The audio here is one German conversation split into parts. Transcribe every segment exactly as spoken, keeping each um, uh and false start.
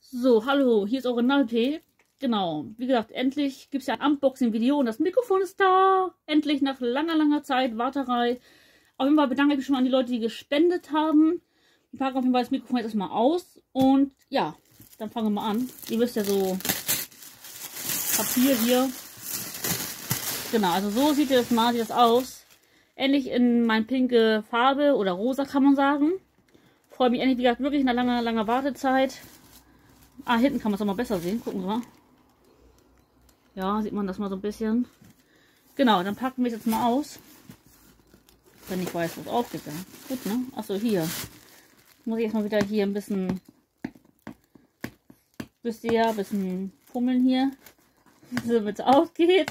So, hallo, hier ist Original-P. Genau, wie gesagt, endlich gibt es ja ein Unboxing-Video und das Mikrofon ist da. Endlich nach langer, langer Zeit, Warterei. Auf jeden Fall bedanke ich mich schon mal an die Leute, die gespendet haben. Ich packe auf jeden Fall das Mikrofon jetzt erstmal aus. Und ja, dann fangen wir mal an. Ihr wisst ja so, Papier hier. Genau, also so sieht das mal sieht das aus. Endlich in mein pinke Farbe oder rosa kann man sagen. Freue mich endlich, wie gesagt, wirklich nach langer, langer Wartezeit. Ah, hinten kann man es auch mal besser sehen. Gucken wir mal. Ja, sieht man das mal so ein bisschen. Genau, dann packen wir es jetzt mal aus. Wenn ich weiß, wo es aufgeht. Ja. Gut, ne? Achso, hier. Muss ich erstmal wieder hier ein bisschen, wisst ihr ja, ein bisschen fummeln hier. Damit es aufgeht.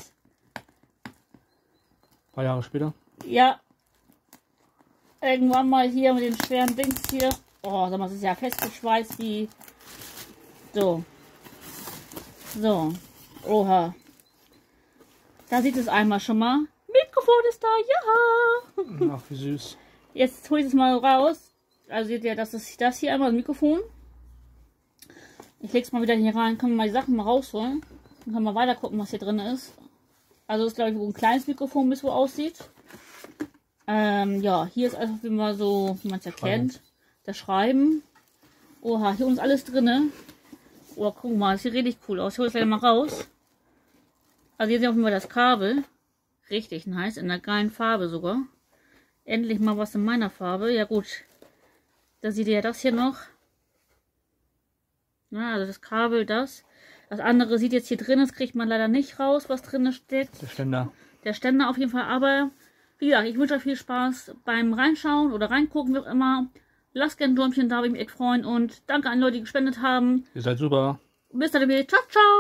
Ein paar Jahre später. Ja. Irgendwann mal hier mit den schweren Dings hier. Oh, sag mal, es ist ja festgeschweißt wie. So. So. Oha. Da sieht es einmal schon mal. Mikrofon ist da, ja. Ach, wie süß. Jetzt hole ich es mal raus. Also seht ihr, das ist das hier einmal das Mikrofon. Ich lege es mal wieder hier rein. Können wir mal die Sachen mal rausholen. Dann können wir weiter gucken, was hier drin ist. Also das ist, glaube ich, wo ein kleines Mikrofon bis so aussieht. Ähm, ja, hier ist einfach wie man so, wie man es erkennt. Das Schreiben. Oha, hier ist alles drin. Oh, guck mal, das sieht richtig cool aus. Ich hole es gleich mal raus. Also hier sieht auch immer das Kabel. Richtig nice, in der geilen Farbe sogar. Endlich mal was in meiner Farbe. Ja gut, da seht ihr ja das hier noch. Ja, also das Kabel, das. Das andere sieht jetzt hier drin, das kriegt man leider nicht raus, was drin steckt. Der Ständer. Der Ständer auf jeden Fall, aber wie gesagt, ich wünsche euch viel Spaß beim Reinschauen oder reingucken, wie auch immer. Lasst gerne ein Däumchen da, würde ich mich echt freuen. Und danke an Leute, die gespendet haben. Ihr seid super. Bis dann, ciao, ciao.